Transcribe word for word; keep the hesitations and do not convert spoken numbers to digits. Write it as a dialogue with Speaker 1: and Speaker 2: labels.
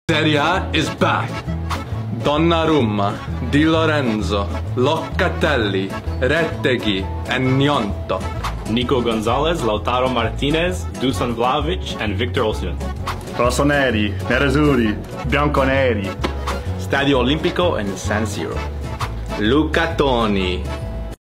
Speaker 1: Serie A is back. Donnarumma, Di Lorenzo, Locatelli, Rettegui, and Gnonto.
Speaker 2: Nico Gonzalez, Lautaro Martinez, Dusan Vlahovic, and Victor Osimhen.
Speaker 3: Rossoneri, Nerazzurri, Bianconeri.
Speaker 2: Stadio Olimpico and San Siro.
Speaker 1: Luca Toni,